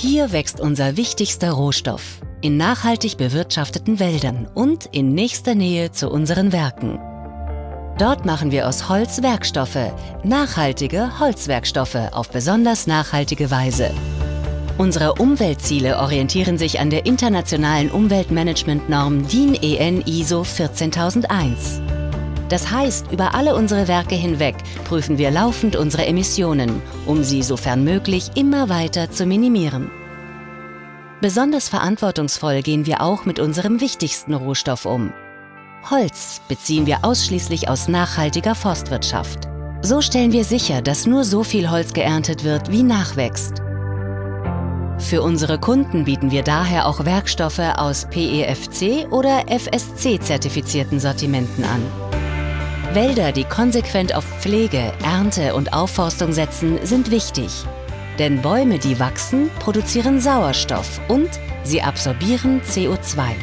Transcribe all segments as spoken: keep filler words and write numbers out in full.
Hier wächst unser wichtigster Rohstoff, in nachhaltig bewirtschafteten Wäldern und in nächster Nähe zu unseren Werken. Dort machen wir aus Holz Werkstoffe, nachhaltige Holzwerkstoffe auf besonders nachhaltige Weise. Unsere Umweltziele orientieren sich an der internationalen Umweltmanagementnorm D I N E N I S O vierzehntausendeins. Das heißt, über alle unsere Werke hinweg prüfen wir laufend unsere Emissionen, um sie sofern möglich immer weiter zu minimieren. Besonders verantwortungsvoll gehen wir auch mit unserem wichtigsten Rohstoff um. Holz beziehen wir ausschließlich aus nachhaltiger Forstwirtschaft. So stellen wir sicher, dass nur so viel Holz geerntet wird, wie nachwächst. Für unsere Kunden bieten wir daher auch Werkstoffe aus P E F C oder F S C-zertifizierten Sortimenten an. Wälder, die konsequent auf Pflege, Ernte und Aufforstung setzen, sind wichtig. Denn Bäume, die wachsen, produzieren Sauerstoff und sie absorbieren C O zwei.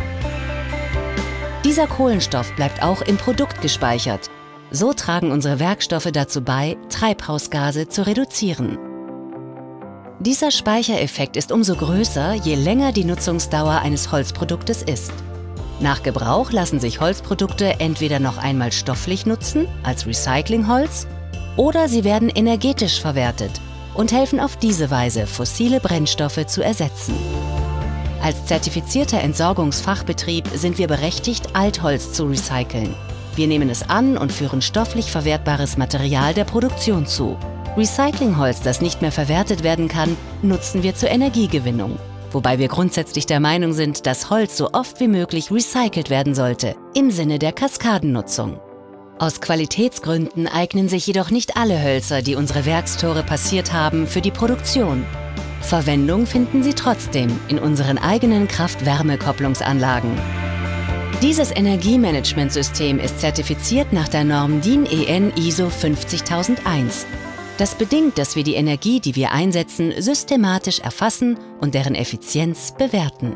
Dieser Kohlenstoff bleibt auch im Produkt gespeichert. So tragen unsere Werkstoffe dazu bei, Treibhausgase zu reduzieren. Dieser Speichereffekt ist umso größer, je länger die Nutzungsdauer eines Holzproduktes ist. Nach Gebrauch lassen sich Holzprodukte entweder noch einmal stofflich nutzen, als Recyclingholz, oder sie werden energetisch verwertet und helfen auf diese Weise, fossile Brennstoffe zu ersetzen. Als zertifizierter Entsorgungsfachbetrieb sind wir berechtigt, Altholz zu recyceln. Wir nehmen es an und führen stofflich verwertbares Material der Produktion zu. Recyclingholz, das nicht mehr verwertet werden kann, nutzen wir zur Energiegewinnung. Wobei wir grundsätzlich der Meinung sind, dass Holz so oft wie möglich recycelt werden sollte, im Sinne der Kaskadennutzung. Aus Qualitätsgründen eignen sich jedoch nicht alle Hölzer, die unsere Werkstore passiert haben, für die Produktion. Verwendung finden sie trotzdem in unseren eigenen Kraft-Wärme-Kopplungsanlagen. Dieses Energiemanagementsystem ist zertifiziert nach der Norm D I N E N I S O fünfzigtausendeins. Das bedingt, dass wir die Energie, die wir einsetzen, systematisch erfassen und deren Effizienz bewerten.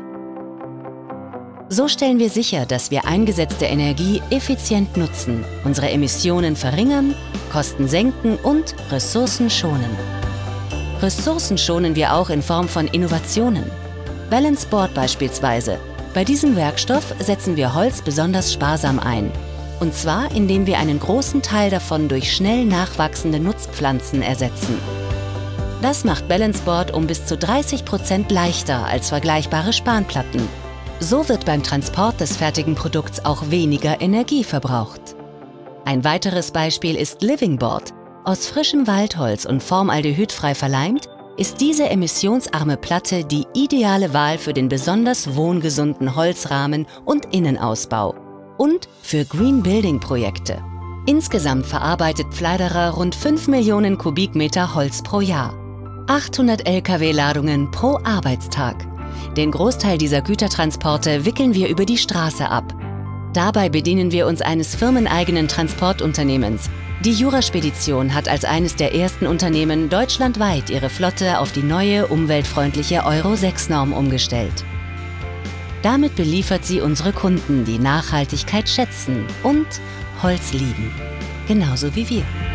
So stellen wir sicher, dass wir eingesetzte Energie effizient nutzen, unsere Emissionen verringern, Kosten senken und Ressourcen schonen. Ressourcen schonen wir auch in Form von Innovationen. Balance Board beispielsweise. Bei diesem Werkstoff setzen wir Holz besonders sparsam ein. Und zwar, indem wir einen großen Teil davon durch schnell nachwachsende Nutzpflanzen ersetzen. Das macht Balance Board um bis zu dreißig Prozent leichter als vergleichbare Spanplatten. So wird beim Transport des fertigen Produkts auch weniger Energie verbraucht. Ein weiteres Beispiel ist Living Board. Aus frischem Waldholz und formaldehydfrei verleimt, ist diese emissionsarme Platte die ideale Wahl für den besonders wohngesunden Holzrahmen und Innenausbau und für Green Building Projekte. Insgesamt verarbeitet Pfleiderer rund fünf Millionen Kubikmeter Holz pro Jahr. achthundert L K W-Ladungen pro Arbeitstag. Den Großteil dieser Gütertransporte wickeln wir über die Straße ab. Dabei bedienen wir uns eines firmeneigenen Transportunternehmens. Die Jura-Spedition hat als eines der ersten Unternehmen deutschlandweit ihre Flotte auf die neue umweltfreundliche Euro sechs Norm umgestellt. Damit beliefert sie unsere Kunden, die Nachhaltigkeit schätzen und Holz lieben. Genauso wie wir.